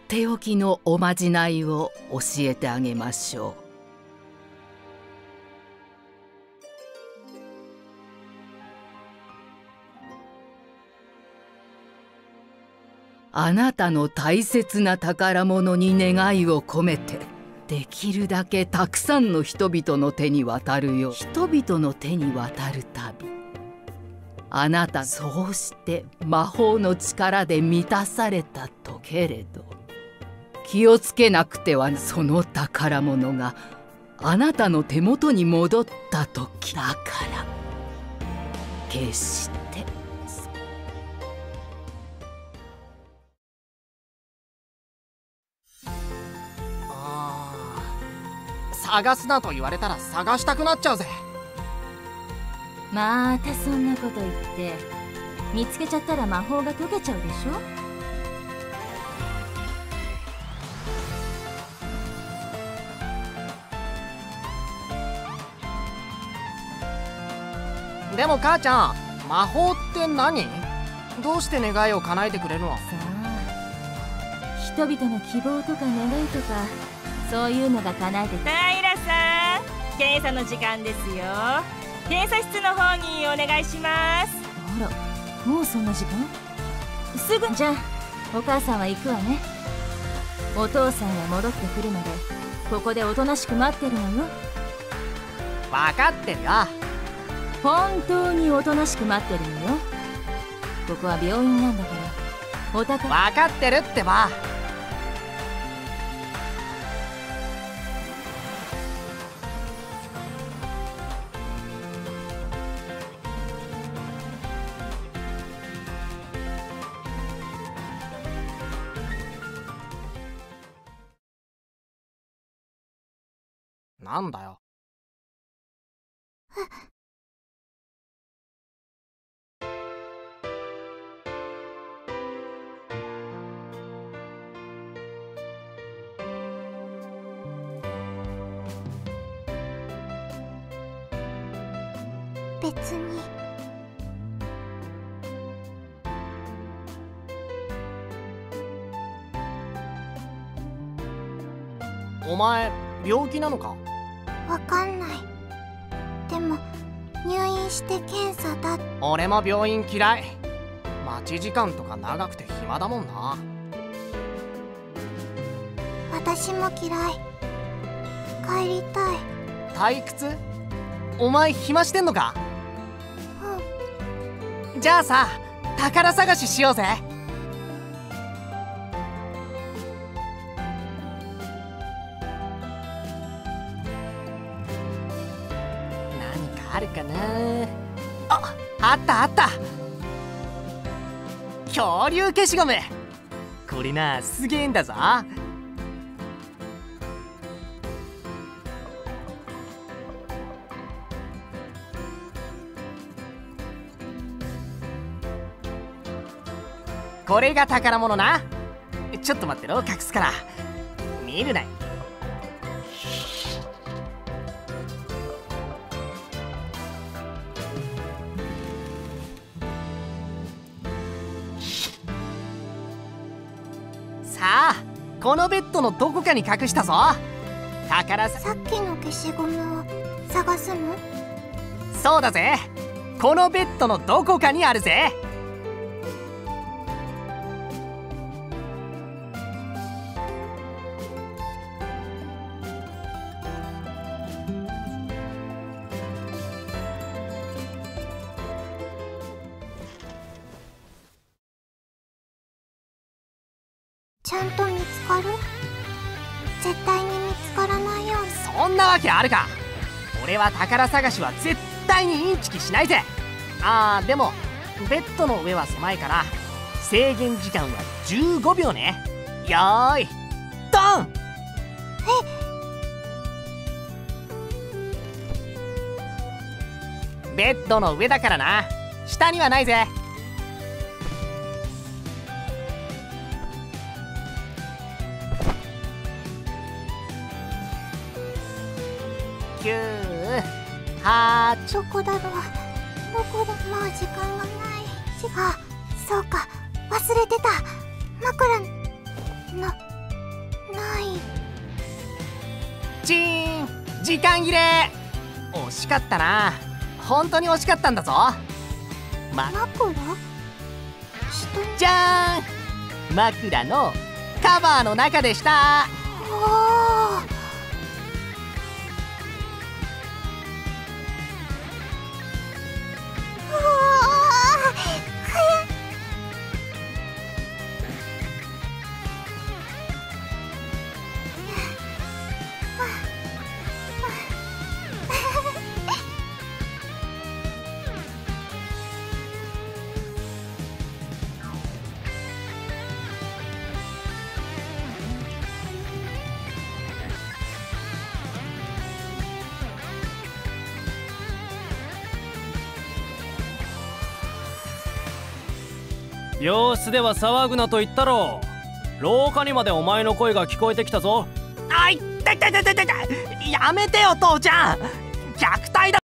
っておきのおまじないを教えてあげましょう。あなたの大切な宝物に願いを込めて、できるだけたくさんの人々の手に渡るよ。人々の手に渡るたび、あなたそうして魔法の力で満たされたとけれど、気をつけなくてはその宝物があなたの手元に戻った時だから、決して探すなと言われたら探したくなっちゃうぜ。 またそんなこと言って、見つけちゃったら魔法が解けちゃうでしょ。でも母ちゃん、魔法って何？どうして願いを叶えてくれるの？ さあ、人々の希望とか願いとか、そういうのが叶えて。 平さん、検査の時間ですよ。検査室の方にお願いします。 あら、もうそんな時間？すぐ。じゃあお母さんは行くわね。お父さんが戻ってくるまでここでおとなしく待ってるのよ。 分かってるよ。 本当におとなしく待ってるのよ。ここは病院なんだから、おたか。 分かってるってば。なんだよ。 別に。 お前病気なのか？ わかんない。でも入院して検査だ。 俺も病院嫌い。待ち時間とか長くて暇だもんな。 私も嫌い。帰りたい。 退屈？お前暇してんのか？ うん。 じゃあさ、宝探ししようぜ。あるかなあ。あったあった。恐竜消しゴム。これな、すげえんだぞ。これが宝物な。ちょっと待ってろ、隠すから。見るなよ。さあ、このベッドのどこかに隠したぞ。宝さっきの消しゴムを探すの？ そうだぜ。このベッドのどこかにあるぜ。 ちゃんと見つかる？絶対に見つからないように。 そんなわけあるか。俺は宝探しは絶対にインチキしないぜ。でもベッドの上は狭いから制限時間は15秒ね。よーいドン。ベッドの上だからな。下にはないぜ。9、8。 どこだろう。どこだ。もう時間がない。そうか、忘れてた。枕のチーン、時間切れ。惜しかったな。本当に惜しかったんだぞ。 枕？ じゃーん、枕のカバーの中でした。 おー。 病室では騒ぐなと言ったろう。廊下にまでお前の声が聞こえてきたぞ。 あいったいたいたいたいた、やめてよ父ちゃん、虐待だ。